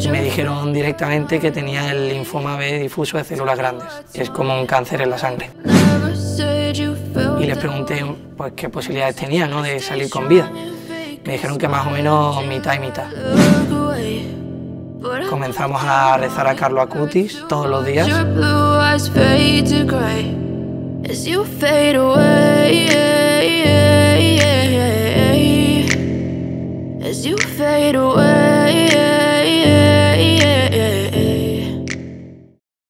Me dijeron directamente que tenía el linfoma B difuso de células grandes, que es como un cáncer en la sangre. Y les pregunté pues, qué posibilidades tenía, ¿no?, de salir con vida. Me dijeron que más o menos mitad y mitad. Comenzamos a rezar a Carlo Acutis todos los días.